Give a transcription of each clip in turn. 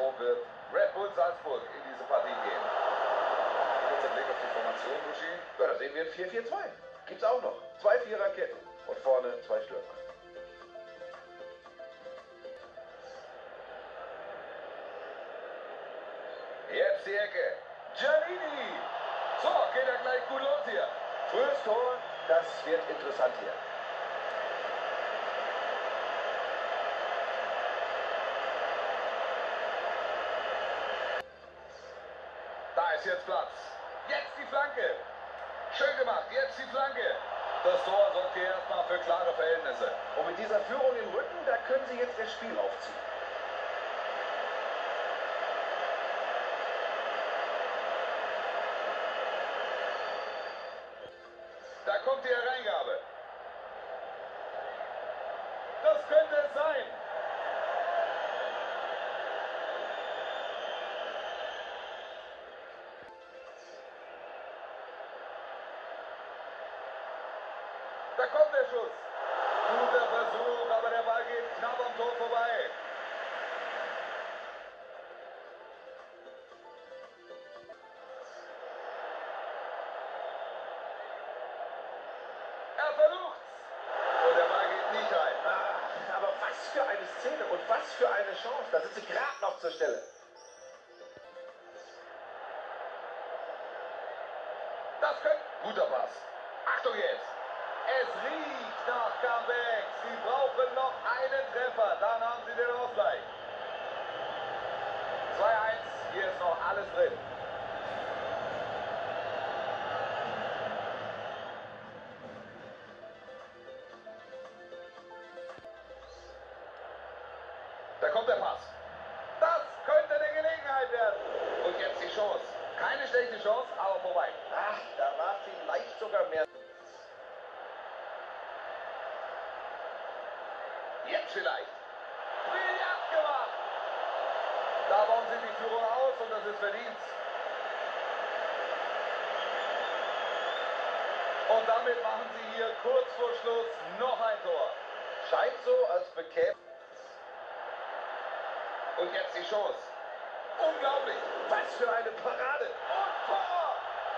So wird Red Bull Salzburg in diese Partie gehen. Kurzer Blick auf die Formation, Buschi. Ja, da sehen wir ein 4-4-2. Gibt's auch noch. 2 Viererketten und vorne 2 Stürmer. Jetzt die Ecke. Giannini. So, geht ja gleich gut los hier. Frühes Tor, das wird interessant hier. Da ist jetzt Platz. Jetzt die Flanke. Schön gemacht, jetzt die Flanke. Das Tor sorgt hier erstmal für klare Verhältnisse. Und mit dieser Führung im Rücken, da können sie jetzt das Spiel aufziehen. Da kommt die Hereingabe. Das könnte es sein. Da kommt der Schuss. Guter Versuch, aber der Ball geht knapp am Tor vorbei. Er versucht's. Und der Ball geht nicht rein. Ach, aber was für eine Szene und was für eine Chance. Da sind sie gerade noch zur Stelle. Das könnte... Guter Pass. Achtung jetzt. Es riecht nach Comeback. Sie brauchen noch einen Treffer. Dann haben sie den Ausgleich. 2-1. Hier ist noch alles drin. Da kommt der Pass. Das könnte eine Gelegenheit werden. Und jetzt die Chance. Keine schlechte Chance, aber vorbei. Ach, da war vielleicht sogar mehr. Jetzt vielleicht. Brillant gemacht. Da bauen sie die Führung aus und das ist verdient. Und damit machen sie hier kurz vor Schluss noch ein Tor. Scheint so, als bekäme... Und jetzt die Chance. Unglaublich. Was für eine Parade. Und Tor.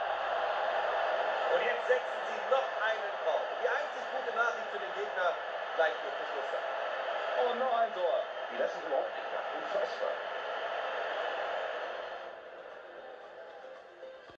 Und jetzt setzen sie noch einen drauf. Die einzig gute Nachricht für den Gegner, gleich wird Verschluss sein. Und noch ein Tor. Die lassen überhaupt nicht nach. Unfassbar.